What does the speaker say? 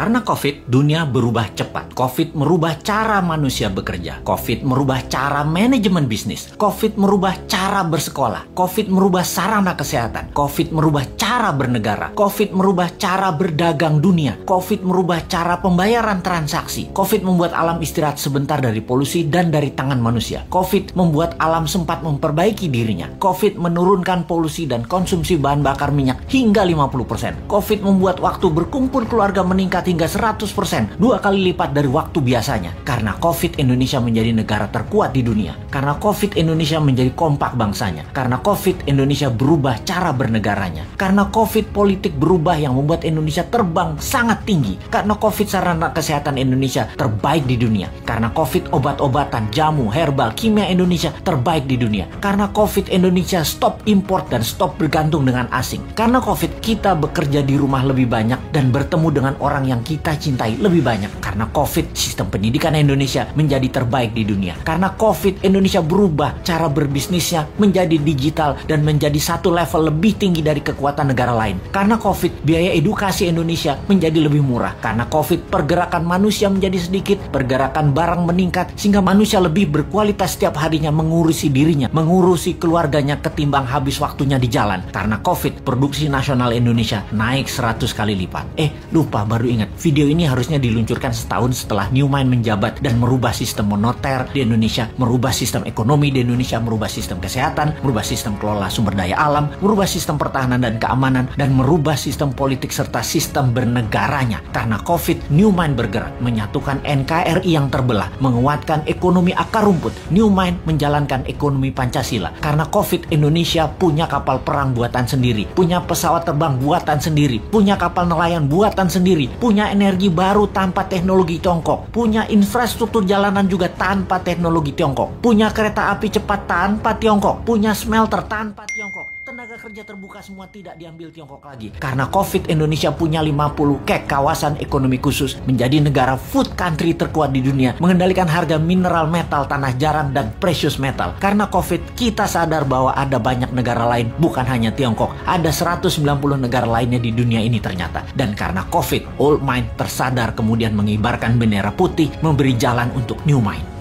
Karena COVID, dunia berubah cepat. COVID merubah cara manusia bekerja. COVID merubah cara manajemen bisnis. COVID merubah cara bersekolah. COVID merubah sarana kesehatan. COVID merubah cara bernegara. COVID merubah cara berdagang dunia. COVID merubah cara pembayaran transaksi. COVID membuat alam istirahat sebentar dari polusi dan dari tangan manusia. COVID membuat alam sempat memperbaiki dirinya. COVID menurunkan polusi dan konsumsi bahan bakar minyak hingga 50%. COVID membuat waktu berkumpul keluarga meningkat hingga 100%, 2 kali lipat dari waktu biasanya. Karena COVID, Indonesia menjadi negara terkuat di dunia. Karena COVID, Indonesia menjadi kompak bangsanya. Karena COVID, Indonesia berubah cara bernegaranya. Karena COVID, politik berubah yang membuat Indonesia terbang sangat tinggi. Karena COVID, sarana kesehatan Indonesia terbaik di dunia. Karena COVID, obat-obatan, jamu, herbal, kimia Indonesia terbaik di dunia. Karena COVID, Indonesia stop import dan stop bergantung dengan asing. Karena COVID, kita bekerja di rumah lebih banyak dan bertemu dengan orang yang kita cintai lebih banyak. Karena COVID, sistem pendidikan Indonesia menjadi terbaik di dunia. Karena COVID, Indonesia berubah cara berbisnisnya menjadi digital dan menjadi satu level lebih tinggi dari kekuatan negara lain. Karena COVID, biaya edukasi Indonesia menjadi lebih murah. Karena COVID, pergerakan manusia menjadi sedikit, pergerakan barang meningkat, sehingga manusia lebih berkualitas setiap harinya mengurusi dirinya, mengurusi keluarganya ketimbang habis waktunya di jalan. Karena COVID, produksi nasional Indonesia naik 100 kali lipat. Lupa, baru ingat. Video ini harusnya diluncurkan setahun setelah Newmind menjabat dan merubah sistem moneter di Indonesia, merubah sistem ekonomi di Indonesia, merubah sistem kesehatan, merubah sistem kelola sumber daya alam, merubah sistem pertahanan dan keamanan, dan merubah sistem politik serta sistem bernegaranya. Karena COVID, Newmind bergerak menyatukan NKRI yang terbelah, menguatkan ekonomi akar rumput. Newmind menjalankan ekonomi Pancasila. Karena COVID, Indonesia punya kapal perang buatan sendiri, punya pesawat terbang buatan sendiri, punya kapal nelayan buatan sendiri, punya energi baru tanpa teknologi Tiongkok, punya infrastruktur jalanan juga tanpa teknologi Tiongkok, punya kereta api cepat tanpa Tiongkok, punya smelter tanpa Tiongkok. Tenaga kerja terbuka semua tidak diambil Tiongkok lagi. Karena COVID, Indonesia punya 50 KEK, kawasan ekonomi khusus, menjadi negara food country terkuat di dunia, mengendalikan harga mineral, metal, tanah jarang, dan precious metal. Karena COVID, kita sadar bahwa ada banyak negara lain, bukan hanya Tiongkok. Ada 190 negara lainnya di dunia ini ternyata. Dan karena COVID, Old Mind tersadar kemudian mengibarkan bendera putih, memberi jalan untuk New Mind.